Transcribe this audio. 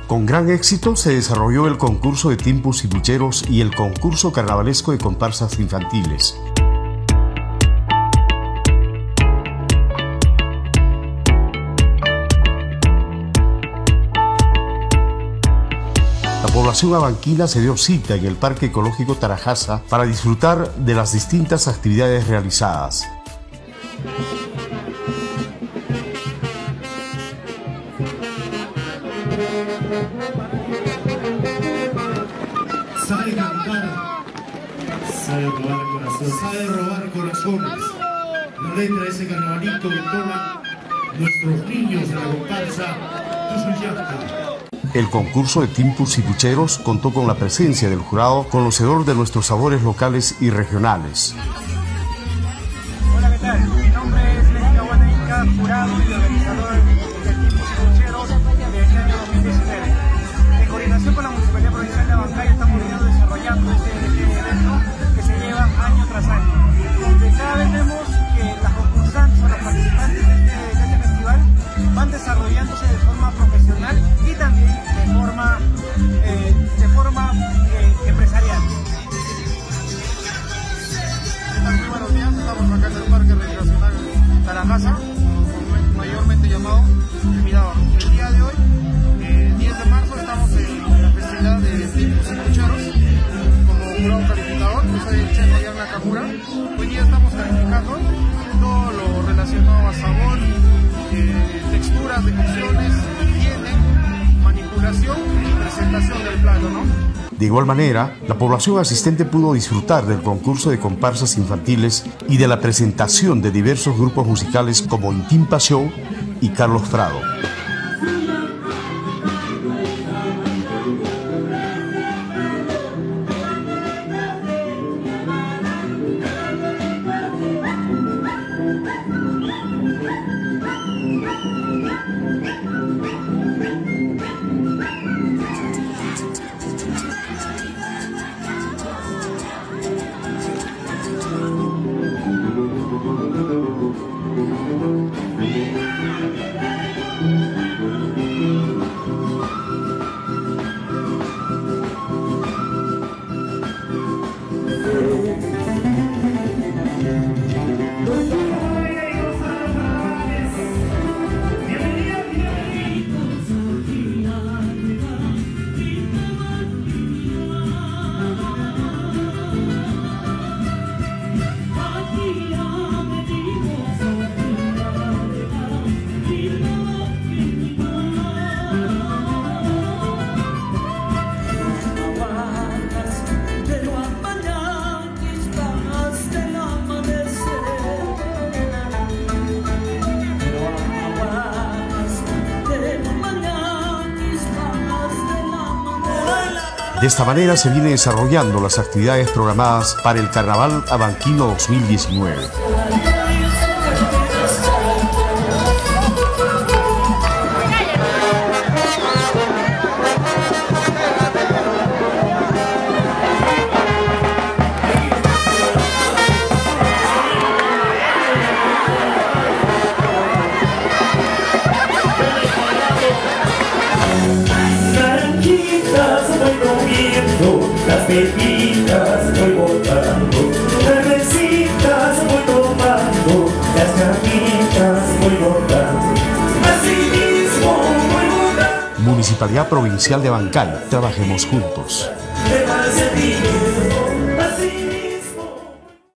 Con gran éxito se desarrolló el concurso de timpos y pucheros y el concurso carnavalesco de comparsas infantiles. La población abanquina se dio cita en el Parque Ecológico Tarajasa para disfrutar de las distintas actividades realizadas. Sabe cantar, sabe robar corazones. La letra de ese carnavalito que toman nuestros niños de la comparsa Tuzuyapa. El concurso de timpos y pucheros contó con la presencia del jurado conocedor de nuestros sabores locales y regionales. Hola, ¿qué tal? Mi nombre es Leslie Guanainca, jurado y organizador de timpos y pucheros del año 2019. En coordinación con la Municipalidad Provincial de Abancay estamos desarrollando este evento que se lleva año tras año, donde cada vez vemos que las concursantes o los participantes de este festival van desarrollándose de forma profesional y también de forma empresarial. Muy buenos días, estamos acá en el Parque Recreacional Tarajasa, mayormente llamado El Mirador. El día de hoy, 10 de marzo, estamos en la festividad de timpos y pucheros como jurado calificador. Yo soy el chef Adrián Nakamura. Hoy día estamos calificando todo lo relacionado a sabor, texturas de cocciones, higiene, manipulación y presentación del plato, ¿no? De igual manera, la población asistente pudo disfrutar del concurso de comparsas infantiles y de la presentación de diversos grupos musicales como Intimpa Show y Carlos Prado. De esta manera se vienen desarrollando las actividades programadas para el Carnaval Abanquino 2019. Las pepitas voy botando, cervecitas voy tomando, las capitas voy botando, así mismo voy botando. Municipalidad Provincial de Abancay, trabajemos juntos.